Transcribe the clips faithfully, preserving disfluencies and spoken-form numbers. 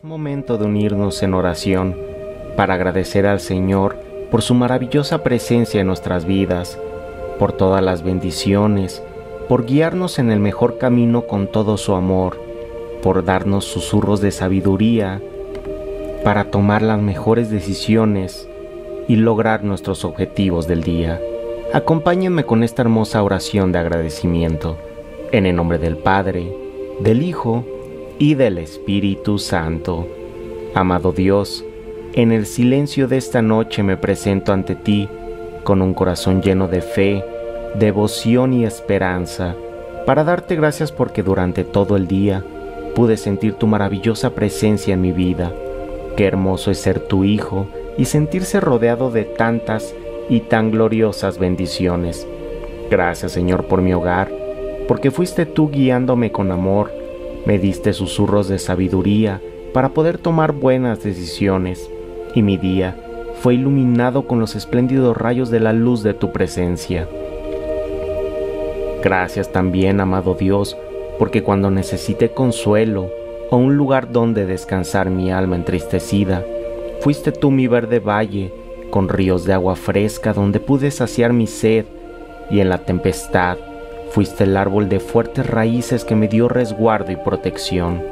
Es momento de unirnos en oración para agradecer al Señor por su maravillosa presencia en nuestras vidas, por todas las bendiciones, por guiarnos en el mejor camino con todo su amor, por darnos susurros de sabiduría para tomar las mejores decisiones y lograr nuestros objetivos del día. Acompáñenme con esta hermosa oración de agradecimiento, en el nombre del Padre, del Hijo y del Espíritu Santo. Amado Dios, en el silencio de esta noche me presento ante ti con un corazón lleno de fe, devoción y esperanza, para darte gracias porque durante todo el día pude sentir tu maravillosa presencia en mi vida. Qué hermoso es ser tu hijo y sentirse rodeado de tantas y tan gloriosas bendiciones. Gracias, Señor, por mi hogar, porque fuiste tú guiándome con amor. Me diste susurros de sabiduría para poder tomar buenas decisiones, y mi día fue iluminado con los espléndidos rayos de la luz de tu presencia. Gracias también, amado Dios, porque cuando necesité consuelo o un lugar donde descansar mi alma entristecida, fuiste tú mi verde valle, con ríos de agua fresca donde pude saciar mi sed, y en la tempestad fuiste el árbol de fuertes raíces que me dio resguardo y protección.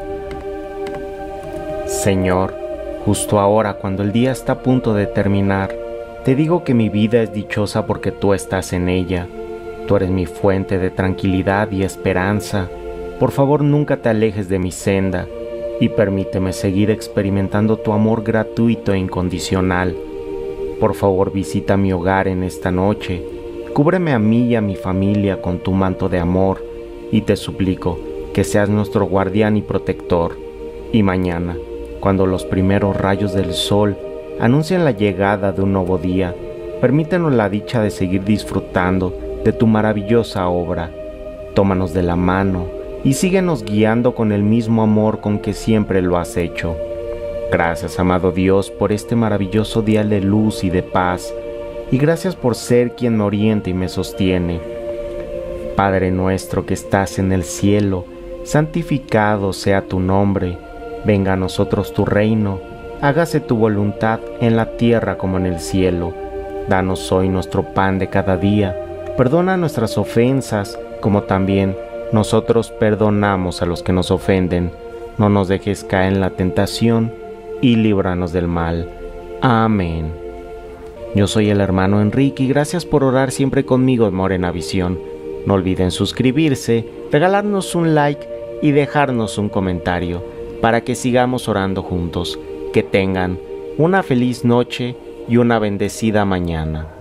Señor, justo ahora cuando el día está a punto de terminar, te digo que mi vida es dichosa porque tú estás en ella. Tú eres mi fuente de tranquilidad y esperanza. Por favor, nunca te alejes de mi senda y permíteme seguir experimentando tu amor gratuito e incondicional. Por favor, visita mi hogar en esta noche. Cúbreme a mí y a mi familia con tu manto de amor y te suplico que seas nuestro guardián y protector. Y mañana, cuando los primeros rayos del sol anuncian la llegada de un nuevo día, permítenos la dicha de seguir disfrutando de tu maravillosa obra. Tómanos de la mano y síguenos guiando con el mismo amor con que siempre lo has hecho. Gracias, amado Dios, por este maravilloso día de luz y de paz, y gracias por ser quien me orienta y me sostiene. Padre nuestro que estás en el cielo, santificado sea tu nombre. Venga a nosotros tu reino, hágase tu voluntad en la tierra como en el cielo. Danos hoy nuestro pan de cada día, perdona nuestras ofensas, como también nosotros perdonamos a los que nos ofenden. No nos dejes caer en la tentación, y líbranos del mal. Amén. Yo soy el hermano Enrique y gracias por orar siempre conmigo en Morena Visión. No olviden suscribirse, regalarnos un like y dejarnos un comentario para que sigamos orando juntos. Que tengan una feliz noche y una bendecida mañana.